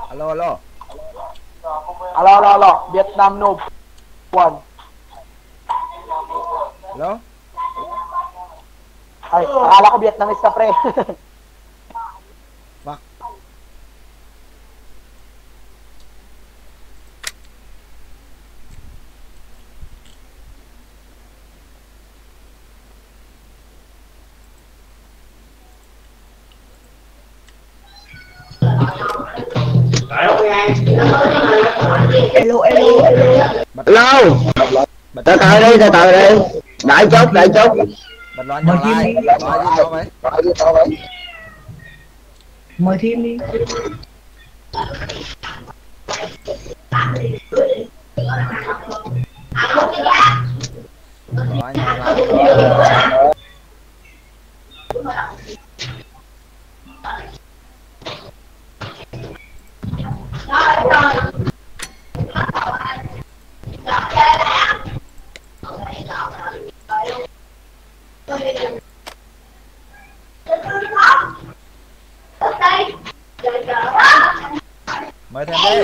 Alo alo. Alo alo alo, Việt Nam no one. Alo. Ay, akala ko Vietnamese ka pre. Fuck. Hello hello. Hello, Bật từ từ đi, từ từ đi. Đại chốc, đại chốc. bật loa nhỏ lại. Loa gì to vậy? Mời thêm đi. Loa nhỏ lại rồi. Mời thêm đi.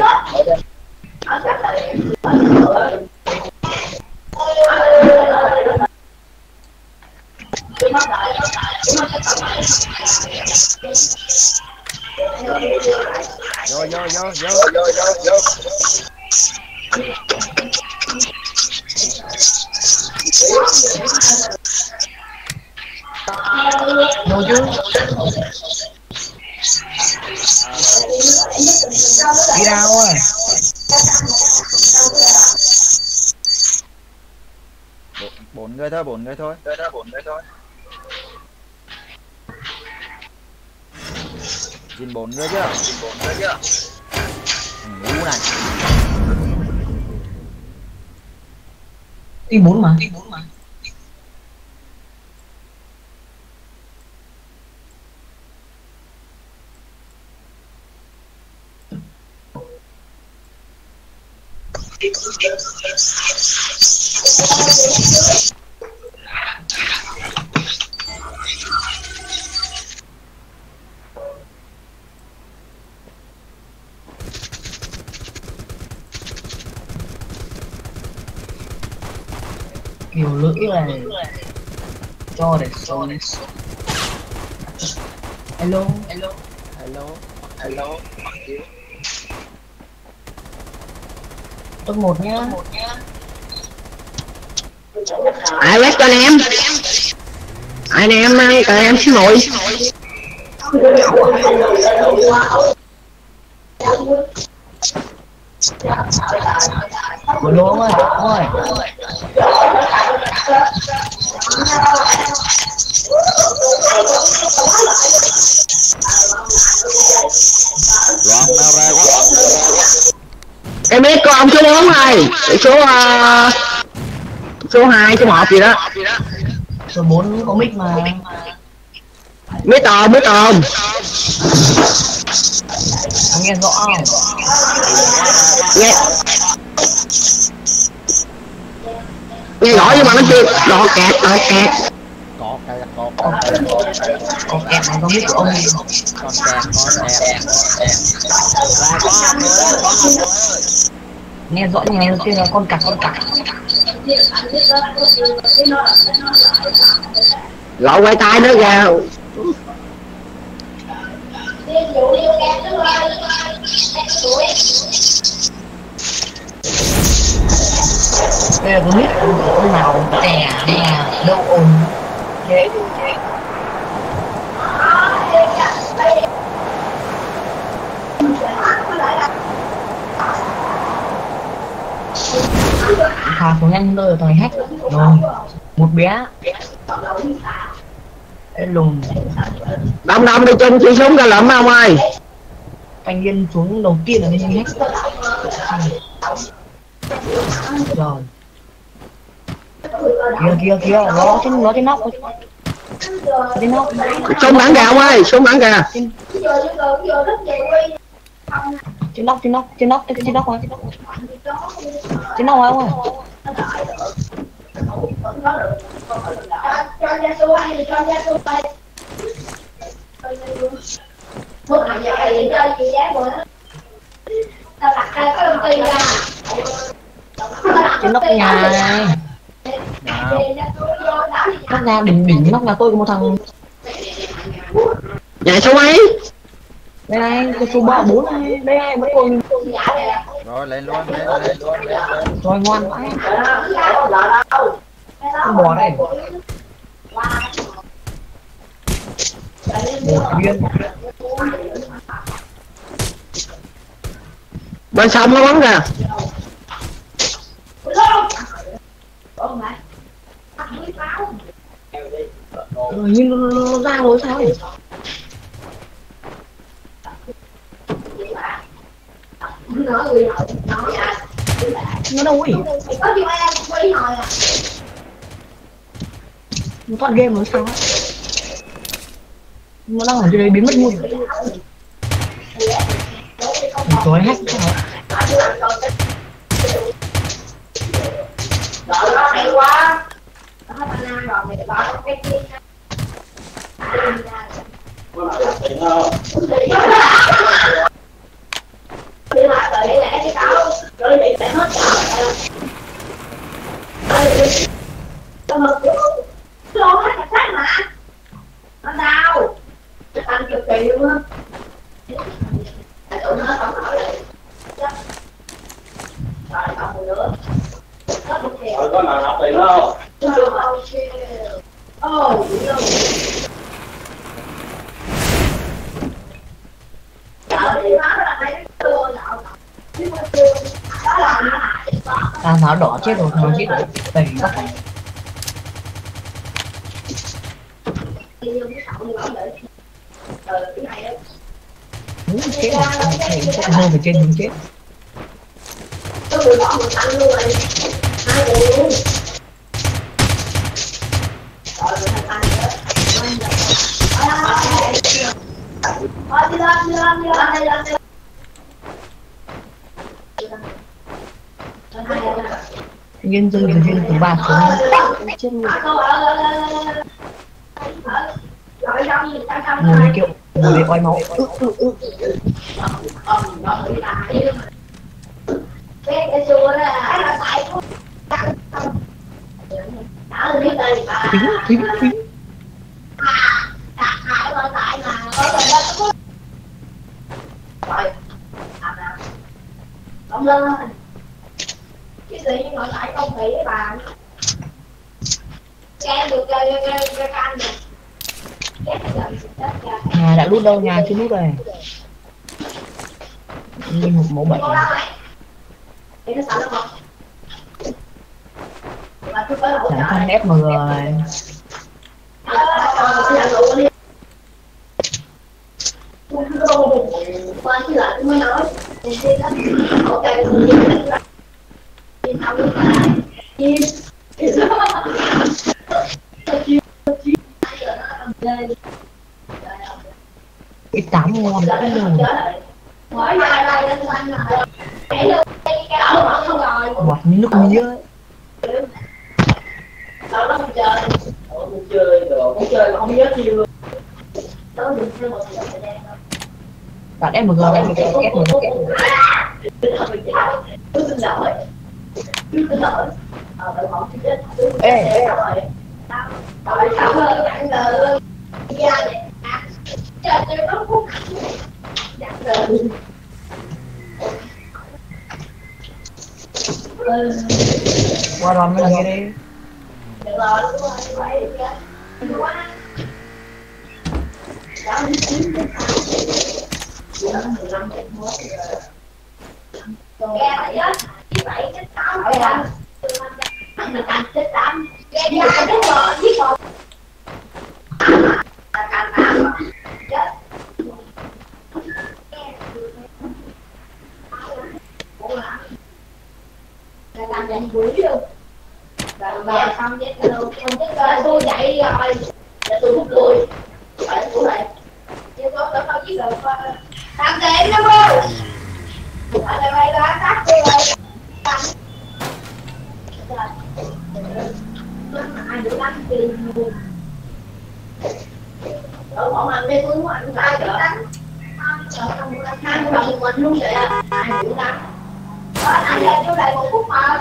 Vô vô vô vô. Vô chứ. Đi đâu à? Bốn người thôi, bốn người thôi. Nhìn bốn người chưa? Thằng ngu này. Đi bốn mà. Kiểu lưỡi này cho để xong. Hello hello Hello. top 1 nhá. Ai quét cho anh em. Anh em, tụi em xin lỗi. Một lô ơi ơi. Loa nào ra quá. Em biết con số 4 rồi. Số 2, số 1 gì đó. Số 4 có mic mà. Mới tồn. Nghe rõ không? Nghe rõ nhưng mà nó chưa đọt kẹt. Có kẹt. Có kẹt này có mic của ông. Con kẹt. Ra quá rồi. Nghe rõ như này kia là con cặc. Lộ quay tay nữa kìa. Đây là có mic con nào tè mà đâu ồn. Thế thả xuống nhanh nơi thằng hack rồi. Một bé cái lùn Đông đi chân chỉ súng ra lượm ông ơi. anh Yên xuống đầu tiên là anh hack rồi. Kia nó trên nóc. Súng bắn kìa ông ơi, súng bắn kìa. Trên nóc hả? Trên nóc hả ông ơi? Trên nóc nhà này, Nhà nào? nóc nhà đỉnh đỉnh nóc nhà tôi có một thằng. Nhà số mấy? Đây này, cái số 4 này, đây này vẫn còn. Rồi lên luôn, lên. Rồi ngoan vãi. Con bò này. Một viên. Bên sông nó bắn kìa. Nhưng nó ra rồi sao? Nó đâu ấy? Nó thoát game rồi sao? Nó đang ở dưới đây biến mất luôn. Tối hack sao? Hay quá. Đó banana rồi mày bỏ cái kia. Nhưng mà đợi lẽ cái cáo rồi bị phải hết chợ. Tao mà lo hết cả sáng mà. Nó đau. Ăn cực kỳ luôn á. Tụi nó không hỏi lại. Rồi còn một nữa. Rồi có nào học tiền không? Tháo đỏ chết rồi, tháo chết rồi. Đây các bạn. Chết rồi, thầy cũng hơi về trên mình chết. Nhân rơi từ trên tầng 3 xuống chết luôn. Ngồi kiểu ngồi để oai máu. Phím. Không lên cái gì gọi lại không thị với bà em được cái canh Nhà đã lút đâu, nhà chưa lút rồi. Đi một mẫu bệnh. Chẳng thân FMG rồi. Qua chứ lại mới nói Cái 8 ngon đã rồi. Bọt như nước mía ấy. Không chơi mà không nhớ nhiều luôn. Bạn FMG này mình sẽ kết một kết. Ê. Qua đòn mới là nghe đi. Làm dành quỷ luôn. Rồi xong chết luôn, không chết rồi, tôi dậy rồi. Là tôi hút lùi. Phải tôi lại. Chứ có đâu giết được. Làm tiền đó cô. Tại là mày đã tắt tôi rồi. Ai được đánh tiền luôn. Ở bọn anh đây tôi muốn anh ai được đánh. Ăn bằng mình luôn vậy. Ai được đánh. Anh là tôi lại một phút mà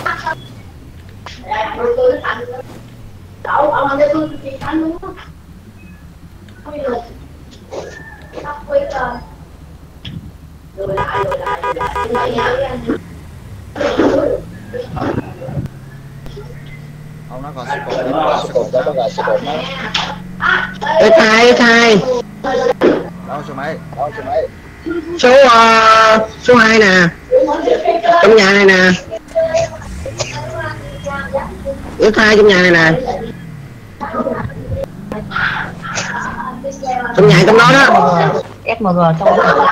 tôi thành đậu ông làm cho tôi chị anh luôn á. Không được. Sắp quý lên. Rồi lại. Ông nó còn sức cột đó, nó sức cột đó. Thay Đâu số mấy? số 2 nè, trong nhà này nè, yếu thay trong nhà này nè, trong nhà trong đó đó. SMG trong đó.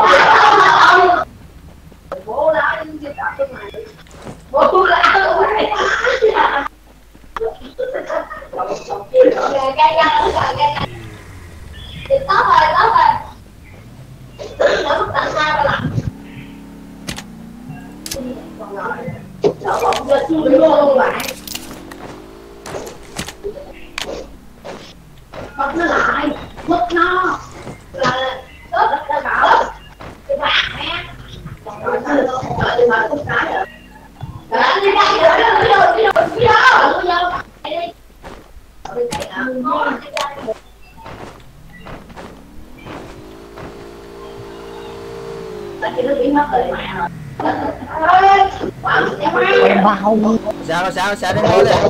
Mất nó lại, mất nó là rất là bảo cái bạc nè. Rồi tôi mở không cái rồi. Đó, đi nó bị mất rồi mẹ rồi. Sao đến đây lên,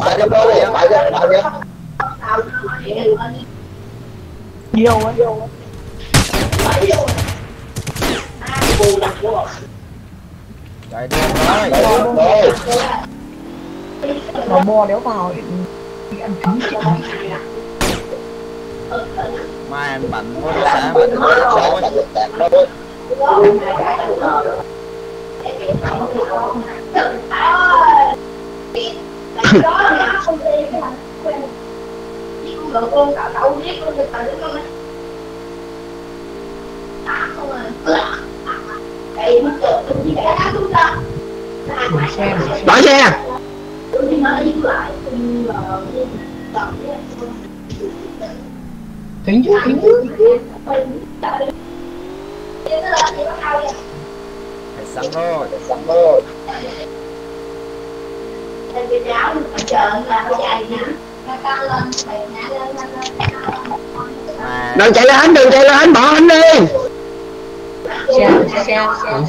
Nhiều ấy. chạy đi thôi. Mà bò đéo vào đi ăn trứng chị. Mai anh bận có xã bận thôi. Con cậu biết con được tự con không à. Đây mất rồi, chỉ cả đá chúng ta. Bỏ xe. Tôi nói với lại Kính chứ. Phải sẵn thôi. Trên cái áo chờ là cái dài nè. Đừng chạy lên, bỏ anh đi. Xe.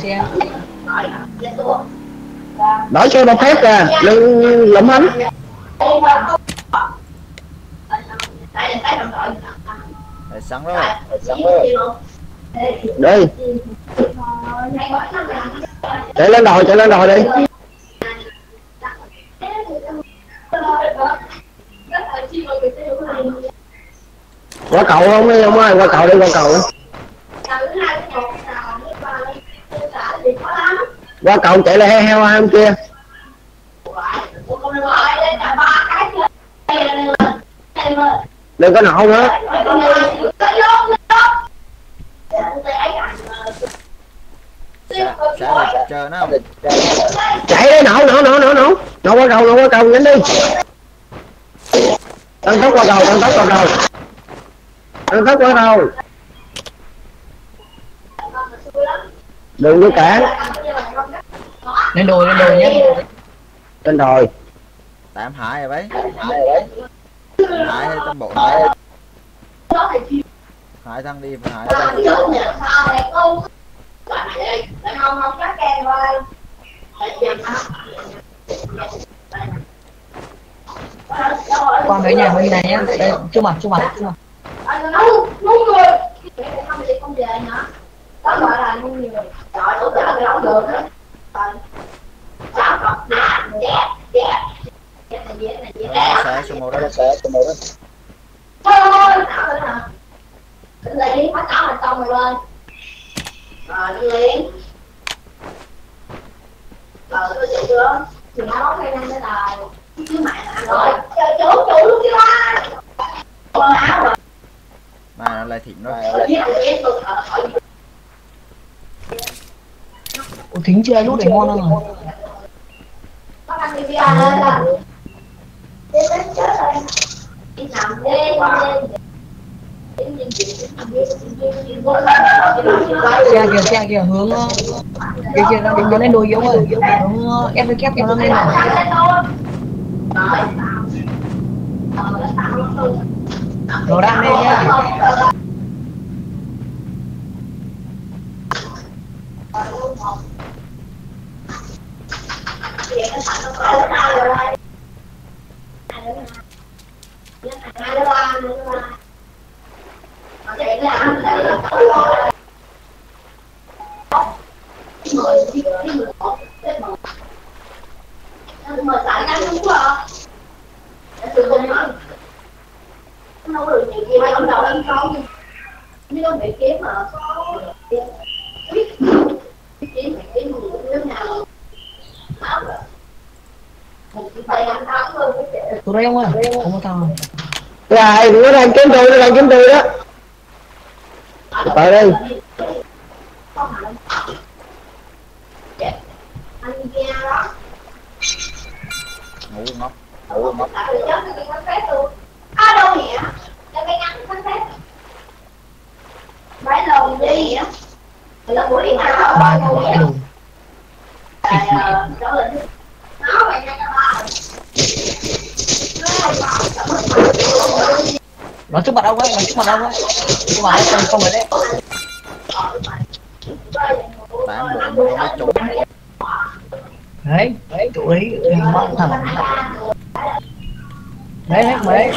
Đổi xe một phép kìa, đừng lụm hắn. Phải sẵn rồi. Đi. Chạy lên đồi đi. Qua cầu không đi ông ơi, qua cầu. Qua cầu chạy là heo hôm kia. Đừng có nổ nữa. Sẽ chờ nó. Chạy đi, nổ qua cầu nhanh đi. Tăng tốc qua cầu. Đừng có cản. Lên đồi nhé. Trên đồi. Tạm hại rồi bấy. Hại hay tâm bộ hại thằng đi phải hại. Qua mấy nhà bên này nhá. Đây, chưa mặt. Nấu người. Không về nữa. Đó gọi là nấu người. Trời ơi, chở cái đóng đường đó. Chở cọc nè, dẹp. Xe số 1 đó. Thôi, tạo lên hả? Tỉnh lại phát tạo thành công rồi lên. Rồi, đi liền. Tôi chịu chưa? Chừng nó bóng ngay lên cái đời. Chứ mẹ rồi, chủ luôn chứ ba. Áo rồi. Mà nó lại thịnh rồi. Ủa thính chưa lúc này ngon không rồi? Có ăn đi lên là đi đến chết rồi. Đi nằm đi. Xe kìa hướng kia nó lên đồi yếu rồi, hướng ép với kép nó lên rồi. Đồ đạn lên nhá. Mà tại ăn không quá đâu được nhiều gì mà ông đầu ăn không nhưng không bị kiếm mà kiếm nước nào Tụi đây ông ơi, không có thằng. Rồi, nó đang kiếm tôi đó. Tới đây. Ngủ ngốc. đâu nhỉ cái ngắn sáng phép phải lần đi vậy lần buổi đi nào Ba thằng vãi đồ. Nó trước mặt ông ấy, nhưng mà không không phải đấy. Tán bộ mà không có trúng. Đấy, chỗ đấy mong thằng. Đấy, mấy,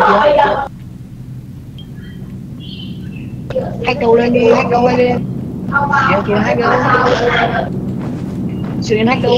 kia. Hack đầu lên đi. Kia hack đâu. Chưa đến hack đâu.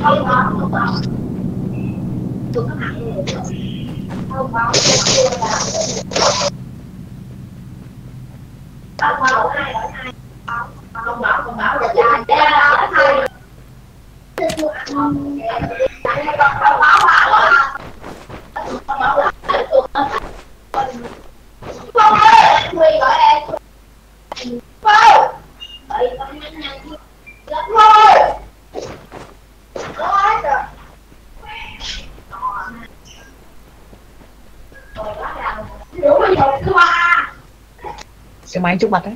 Xe máy trước mặt đấy.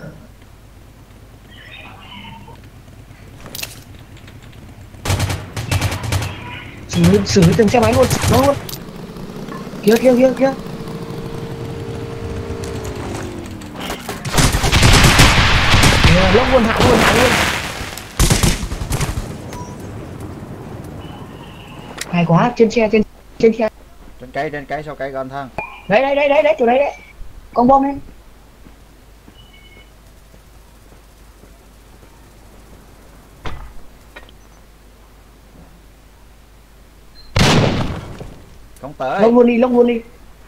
Xử từng xe máy luôn, nó luôn. Kia. Lốc luôn, hạ luôn. Hay quá, trên xe. Trên cây sau cây gần thằng. Đấy, chỗ đấy đấy. Con bom lên. Không tới. Lông luôn đi.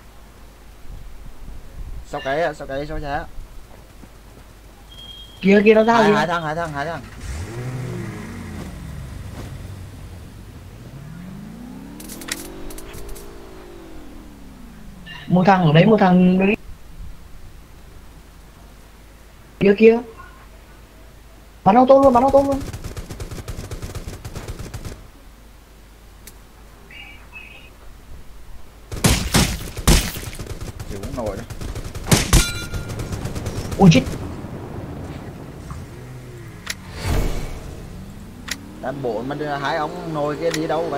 Sau cây sau giá. Kia nó ra gì? Hai thằng. Một thằng ở đấy, một thằng đấy. Kia. Bắn ô tô luôn. Chịu cũng nổi đó. Ôi chết. Đám bộ mà đưa hai ông nồi kia đi đâu vậy?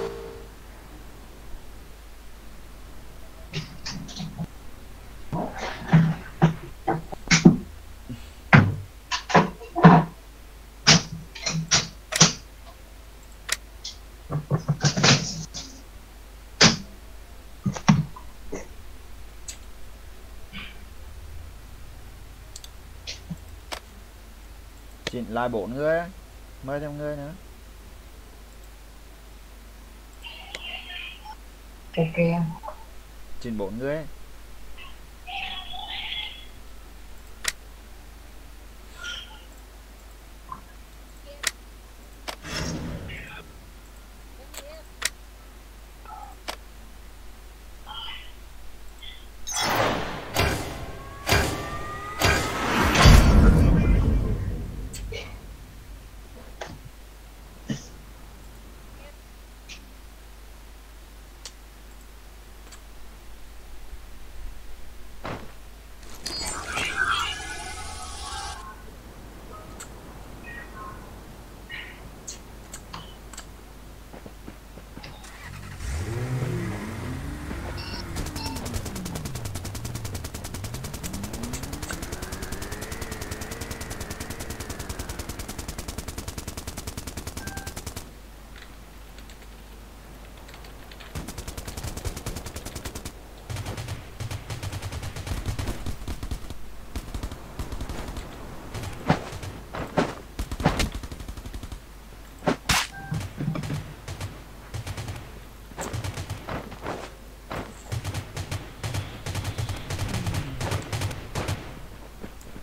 Chỉnh lại 4 người, mời thêm người nữa. Ok. Chỉnh 4 người.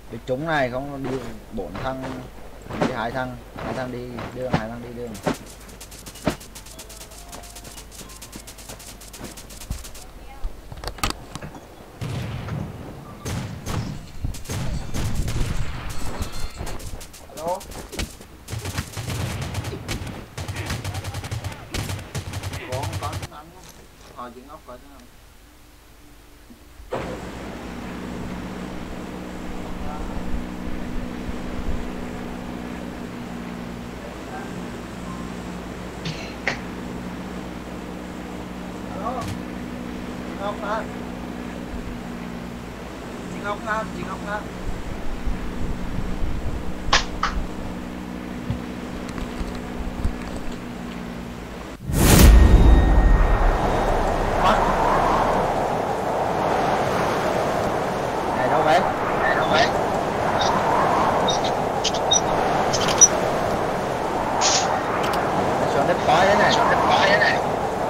Cái trúng này không đi 4 thằng, đi hai thằng đi đường, hai thằng đi đường. Alo. Con ăn hỏi chị Ngọc coi thế nào. Alo. Chị Ngọc hả? Chị Ngọc hả? Chị Ngọc hả? Này đâu vậy? Này đâu vậy? Xuống đất khói đấy này. Xuống đất khói đấy này.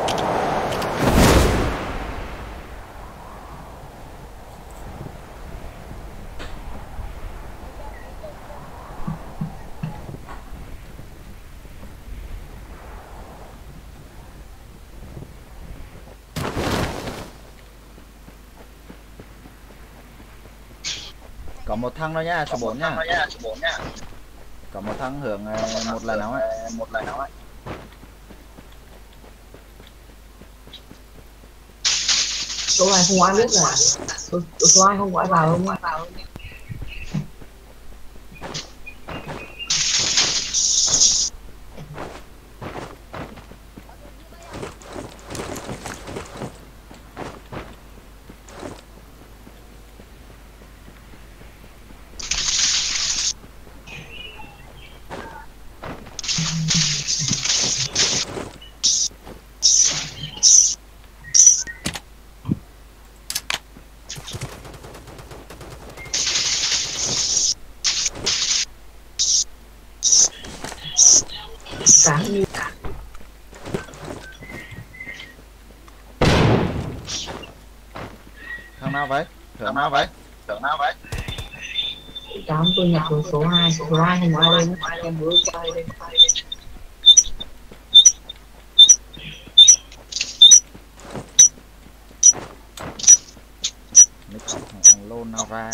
Có một thằng thôi nhá, số 4 nhá. Có một thằng hưởng một lần nóng ấy. Chỗ này không ai biết rồi. Số ai không gọi vào không? Sáng như Thằng nào vậy? Hưởng nào vậy? đám tôi nhập vào số 2 không ai lên, em mới qua lên. Mấy thằng lôn nào ra.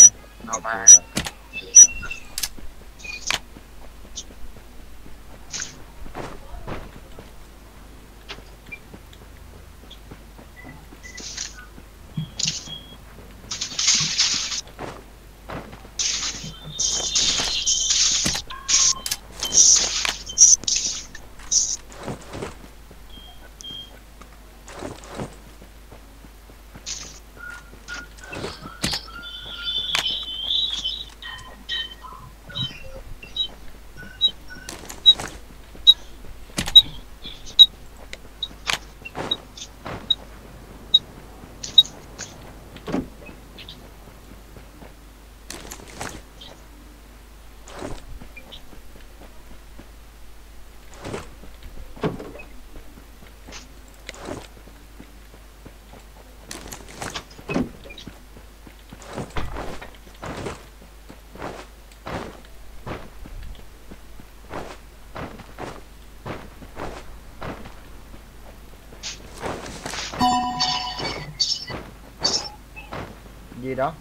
Gì đó?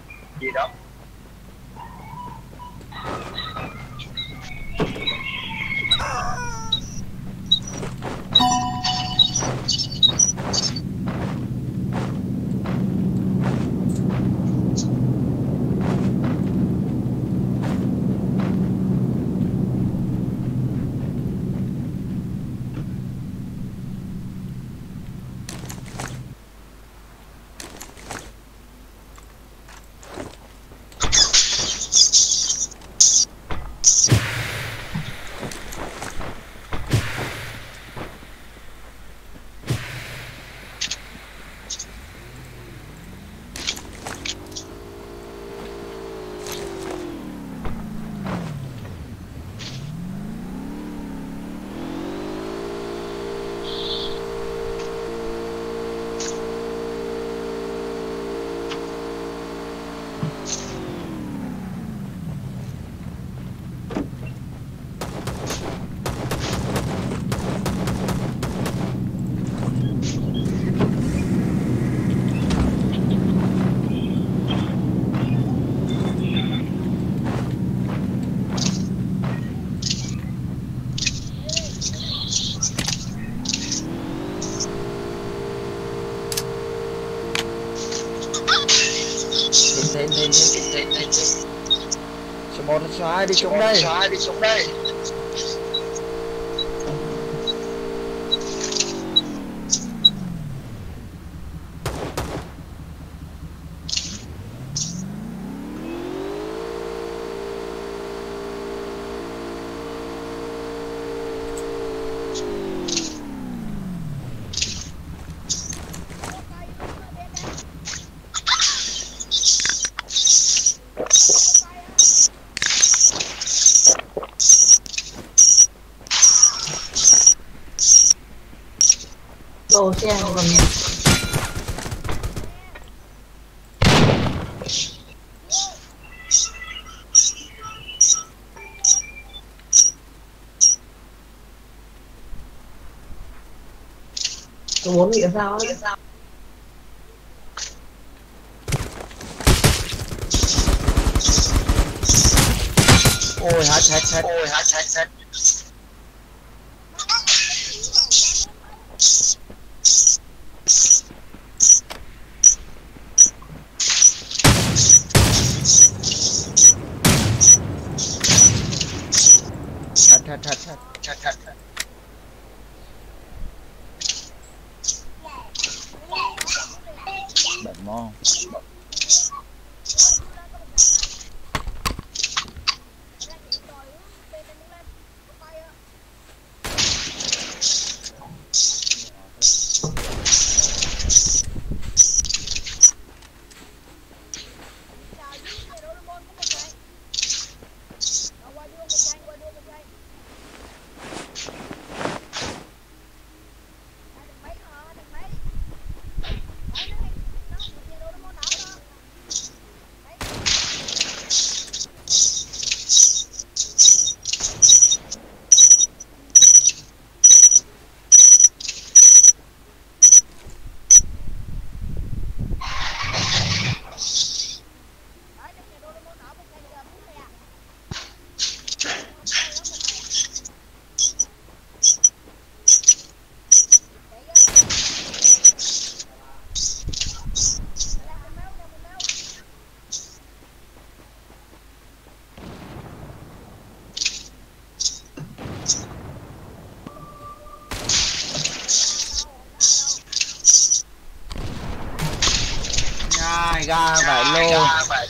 nhìn số 1 số 2 đi xuống đây. Đồ xe còn số 4 bị sao ấy. Ôi hết. Hết. Bệnh mong. Ga vải lô.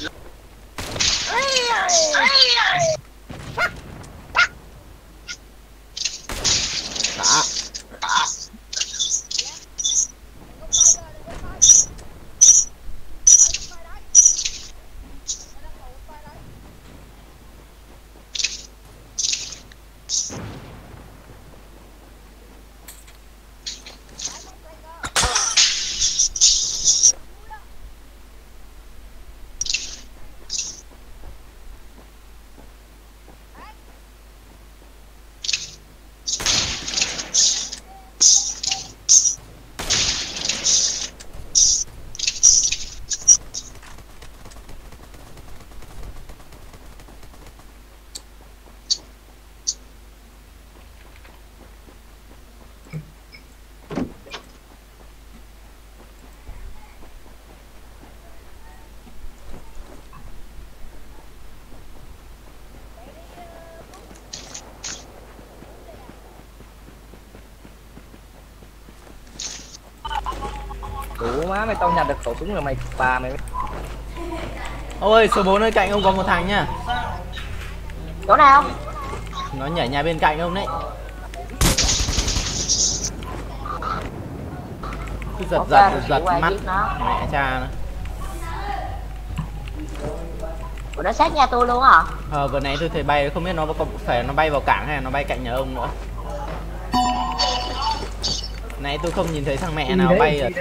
Đủ má mày tao nhặt được khẩu súng rồi mày bà mày. Ôi số 4 ở cạnh ông có một thằng nhá. Chỗ nào? Nó nhảy nhà bên cạnh ông đấy. Cứ giật mắt mẹ cha nó. Ủa nó sát nhà tôi luôn hả? Vừa nãy tôi thấy bay, không biết nó có phải nó bay vào cảng hay là nó bay cạnh nhà ông nữa. Nãy tôi không nhìn thấy thằng mẹ nào bay ở.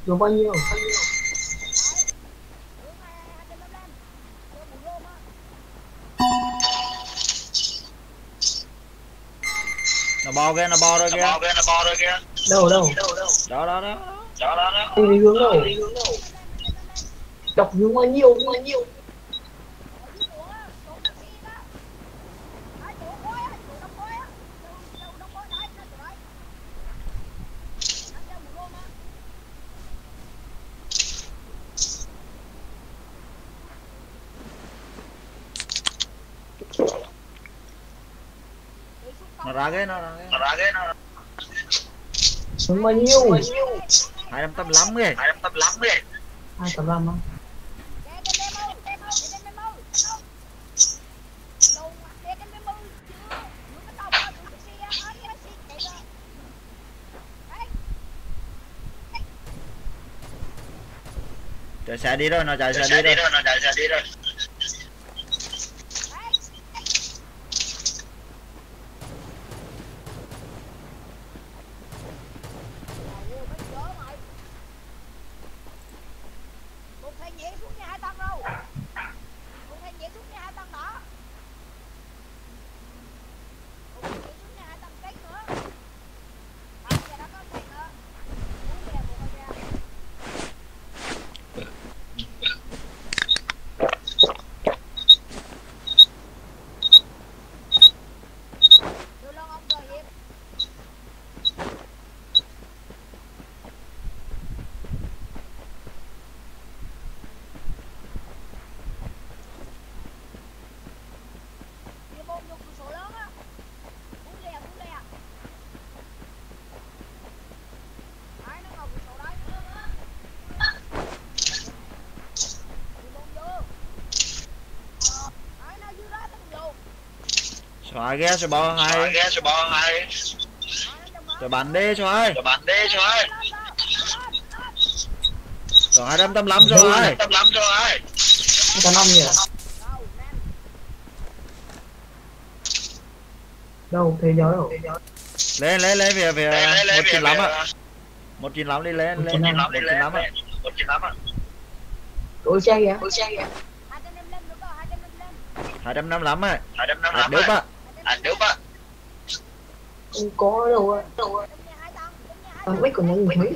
Rồi bao nhiêu? Nó bo rồi kìa. Đâu đâu? Đó đó đó. Đi hướng đâu? Đọc hướng bao nhiêu? Nó ra cái nó. Hướng bao nhiêu? 285 kìa. 285 á. Chạy xe đi rồi, nó chạy xe đi rồi. Xoài ghé, xoài bo hai. Xoài bắn đi, xoài. Xoài 285 rồi. 285 nhỉ? Đâu? Thế nhớ đâu? Lên về 195 ạ. 195 đi lên 195 ạ. Ủa xe kìa? 255 ạ. Được ạ. Không có đâu á. Mấy còn những mấy.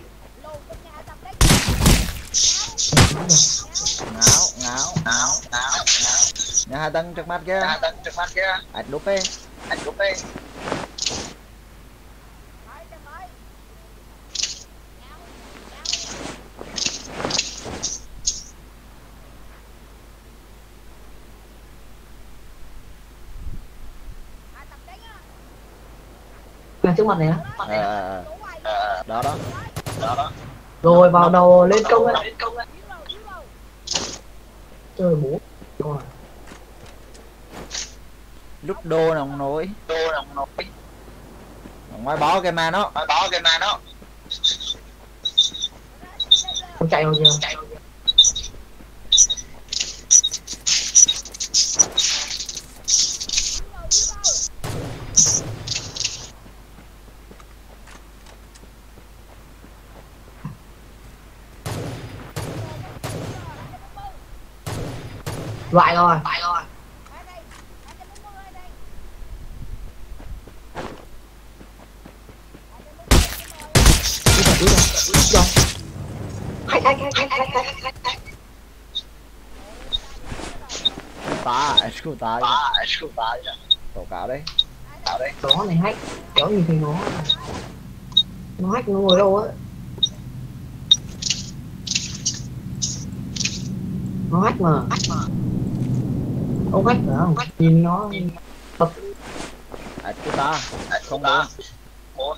Ngáo. Nhà hai tầng trước mắt kia. Ảch đúp đi. Là trước mặt này á. Đó. Rồi vào đầu lên công ấy. Trời bố. Coi. Lúc đô nồng nổi. Ngoài bỏ cái mà nó. Không chạy đâu kìa. Loại rồi. Rồi. Hay. Tá. Tổ cáo đấy. Đó này hack. Đó nhìn thấy nó hack nó ngồi đâu á. Nó hack mà. Ông hack phải không? Nhìn nó bật. Của ta. Không bốn.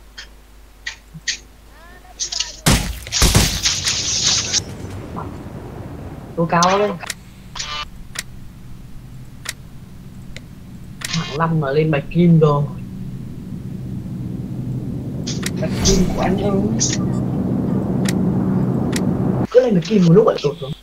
Tố cao lên. Hạng 5 mà lên bạch kim rồi. Bạch kim của anh ơi. Cứ lên bạch kim một lúc lại tụt xuống.